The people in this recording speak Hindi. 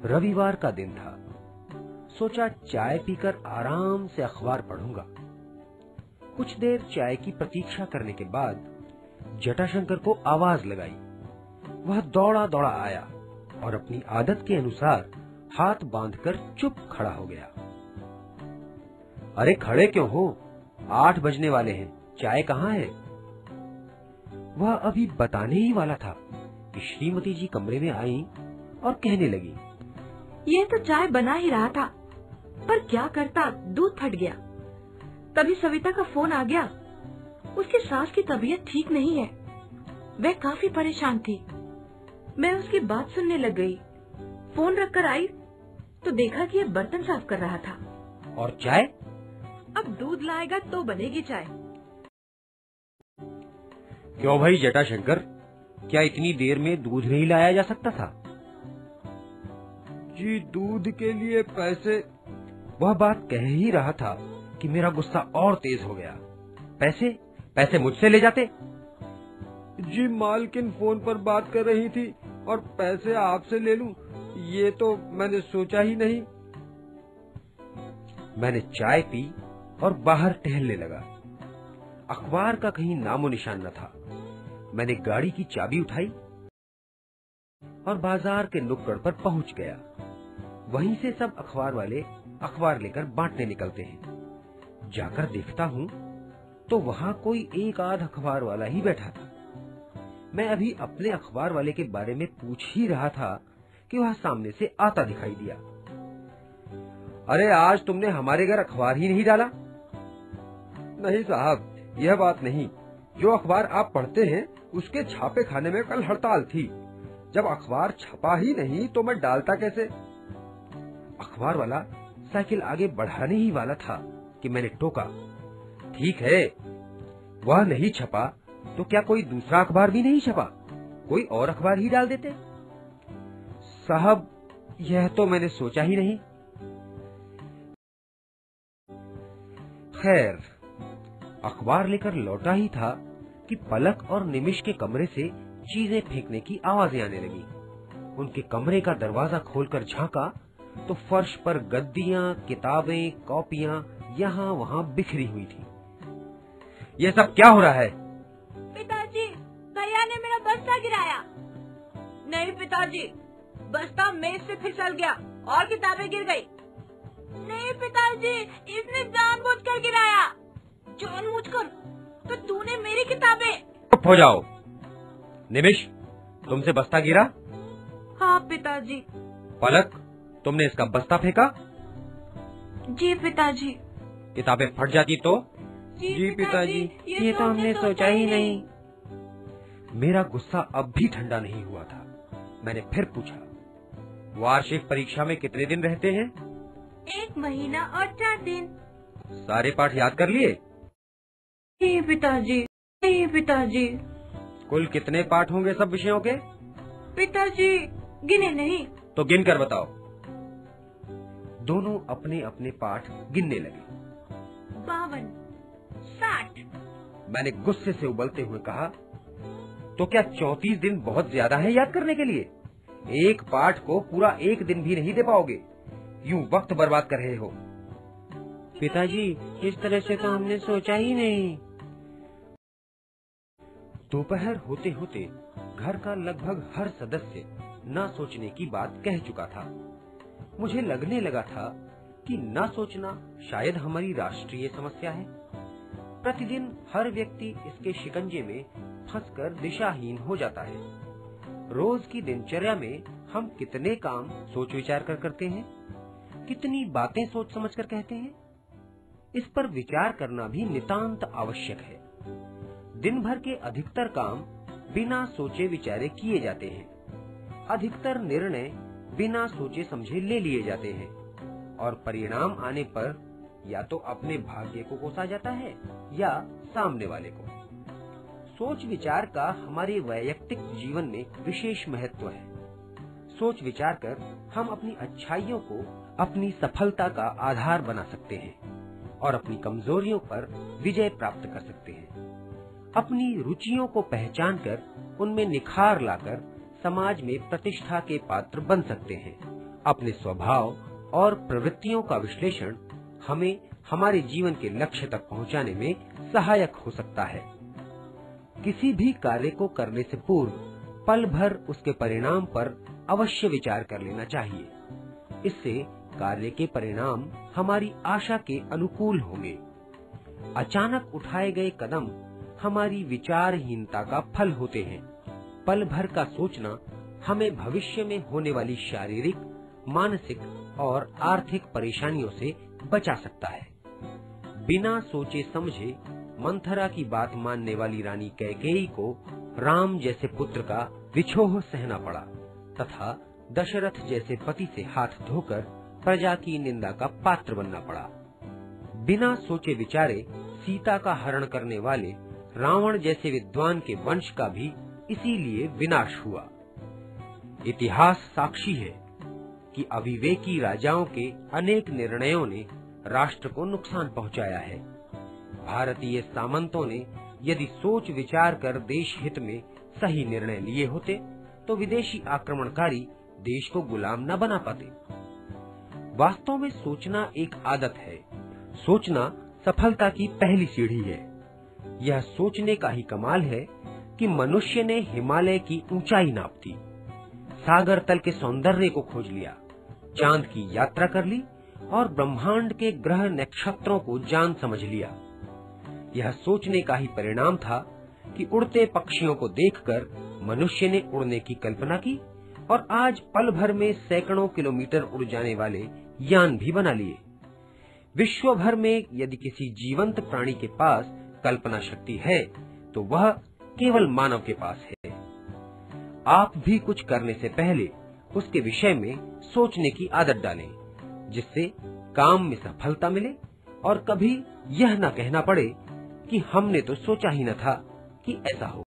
रविवार का दिन था। सोचा चाय पीकर आराम से अखबार पढ़ूंगा। कुछ देर चाय की प्रतीक्षा करने के बाद जटाशंकर को आवाज लगाई। वह दौड़ा दौड़ा आया और अपनी आदत के अनुसार हाथ बांधकर चुप खड़ा हो गया। अरे खड़े क्यों हो? 8 बजने वाले हैं, चाय कहाँ है? वह अभी बताने ही वाला था कि श्रीमती जी कमरे में आई और कहने लगी, ये तो चाय बना ही रहा था, पर क्या करता, दूध फट गया। तभी सविता का फोन आ गया। उसकी सास की तबीयत ठीक नहीं है, वह काफी परेशान थी। मैं उसकी बात सुनने लग गई। फोन रखकर आई तो देखा कि ये बर्तन साफ कर रहा था। और चाय? अब दूध लाएगा तो बनेगी चाय। क्यों भाई जटाशंकर, क्या इतनी देर में दूध नहीं लाया जा सकता था? जी दूध के लिए पैसे। वह बात कह ही रहा था कि मेरा गुस्सा और तेज हो गया। पैसे? पैसे मुझसे ले जाते? जी मालकिन फोन पर बात कर रही थी और पैसे आपसे ले लूं, ये तो मैंने सोचा ही नहीं। मैंने चाय पी और बाहर टहलने लगा। अखबार का कहीं नामो निशान न था। मैंने गाड़ी की चाबी उठाई और बाजार के नुक्कड़ पर पहुंच गया। वहीं से सब अखबार वाले अखबार लेकर बांटने निकलते हैं। जाकर देखता हूं तो वहां कोई एक आध अखबार वाला ही बैठा था। मैं अभी अपने अखबार वाले के बारे में पूछ ही रहा था कि वह सामने से आता दिखाई दिया। अरे आज तुमने हमारे घर अखबार ही नहीं डाला? नहीं साहब, यह बात नहीं। जो अखबार आप पढ़ते हैं उसके छापे खाने में कल हड़ताल थी। जब अखबार छपा ही नहीं तो मैं डालता कैसे? अखबार वाला साइकिल आगे बढ़ाने ही वाला था कि मैंने टोका, ठीक है, वह नहीं छपा तो क्या कोई दूसरा अखबार भी नहीं छपा? कोई और अखबार ही डाल देते। साहब, यह तो मैंने सोचा ही नहीं। खैर, अखबार लेकर लौटा ही था कि पलक और निमिष के कमरे से चीजें फेंकने की आवाजें आने लगी। उनके कमरे का दरवाजा खोलकर झांका तो फर्श पर गद्दियां, किताबें, कॉपियां यहाँ वहाँ बिखरी हुई थी। यह सब क्या हो रहा है? पिताजी, भैया ने मेरा बस्ता गिराया। नहीं पिताजी, बस्ता मेज से फिसल गया और किताबें गिर गई। नहीं पिताजी, इसने जानबूझकर गिराया। जानबूझकर? तो तूने मेरी किताबें। चुप हो जाओ। निमिष, तुमसे बस्ता गिरा? हाँ पिताजी। पलक, तुमने इसका बस्ता फेंका? जी पिताजी। किताबें फट जाती तो? जी पिताजी, ये तो हमने सोचा ही नहीं। मेरा गुस्सा अब भी ठंडा नहीं हुआ था। मैंने फिर पूछा, वार्षिक परीक्षा में कितने दिन रहते हैं? 1 महीना और 4 दिन। सारे पाठ याद कर लिए? जी पिताजी। जी पिताजी। कुल कितने पाठ होंगे सब विषयों के? पिताजी, गिने नहीं। तो गिन कर बताओ। दोनों अपने अपने पाठ गिनने लगे। 52, 60। मैंने गुस्से से उबलते हुए कहा, तो क्या 34 दिन बहुत ज्यादा है याद करने के लिए? एक पाठ को पूरा 1 दिन भी नहीं दे पाओगे। यूं वक्त बर्बाद कर रहे हो। पिताजी, इस तरह से तो हमने सोचा ही नहीं। दोपहर होते होते घर का लगभग हर सदस्य ना सोचने की बात कह चुका था। मुझे लगने लगा था कि ना सोचना शायद हमारी राष्ट्रीय समस्या है। प्रतिदिन हर व्यक्ति इसके शिकंजे में फंसकर दिशाहीन हो जाता है। रोज की दिनचर्या में हम कितने काम सोच विचार कर करते हैं, कितनी बातें सोच समझ कर कहते हैं। इस पर विचार करना भी नितांत आवश्यक है। दिन भर के अधिकतर काम बिना सोचे विचारे किए जाते हैं। अधिकतर निर्णय बिना सोचे समझे ले लिए जाते हैं और परिणाम आने पर या तो अपने भाग्य को कोसा जाता है या सामने वाले को। सोच विचार का हमारे वैयक्तिक जीवन में विशेष महत्व है। सोच विचार कर हम अपनी अच्छाइयों को अपनी सफलता का आधार बना सकते हैं और अपनी कमजोरियों पर विजय प्राप्त कर सकते हैं। अपनी रुचियों को पहचान कर उनमें निखार लाकर समाज में प्रतिष्ठा के पात्र बन सकते हैं अपने स्वभाव और प्रवृत्तियों का विश्लेषण हमें हमारे जीवन के लक्ष्य तक पहुंचाने में सहायक हो सकता है। किसी भी कार्य को करने से पूर्व पल भर उसके परिणाम पर अवश्य विचार कर लेना चाहिए। इससे कार्य के परिणाम हमारी आशा के अनुकूल होंगे। अचानक उठाए गए कदम हमारी विचारहीनता का फल होते हैं। पल भर का सोचना हमें भविष्य में होने वाली शारीरिक, मानसिक और आर्थिक परेशानियों से बचा सकता है। बिना सोचे समझे मंथरा की बात मानने वाली रानी कैकेयी को राम जैसे पुत्र का विछोह सहना पड़ा तथा दशरथ जैसे पति से हाथ धोकर प्रजा की निंदा का पात्र बनना पड़ा। बिना सोचे विचारे सीता का हरण करने वाले रावण जैसे विद्वान के वंश का भी इसीलिए विनाश हुआ। इतिहास साक्षी है कि अविवेकी राजाओं के अनेक निर्णयों ने राष्ट्र को नुकसान पहुंचाया है। भारतीय सामंतों ने यदि सोच विचार कर देश हित में सही निर्णय लिए होते तो विदेशी आक्रमणकारी देश को गुलाम न बना पाते। वास्तव में सोचना एक आदत है। सोचना सफलता की पहली सीढ़ी है। यह सोचने का ही कमाल है कि मनुष्य ने हिमालय की ऊंचाई नाप दी, सागर तल के सौंदर्य को खोज लिया, चांद की यात्रा कर ली और ब्रह्मांड के ग्रह नक्षत्रों को जान समझ लिया। यह सोचने का ही परिणाम था कि उड़ते पक्षियों को देखकर मनुष्य ने उड़ने की कल्पना की और आज पल भर में सैकड़ों किलोमीटर उड़ जाने वाले यान भी बना लिए। विश्व भर में यदि किसी जीवंत प्राणी के पास कल्पना शक्ति है तो वह केवल मानव के पास है। आप भी कुछ करने से पहले उसके विषय में सोचने की आदत डालें, जिससे काम में सफलता मिले और कभी यह न कहना पड़े कि हमने तो सोचा ही न था कि ऐसा हो।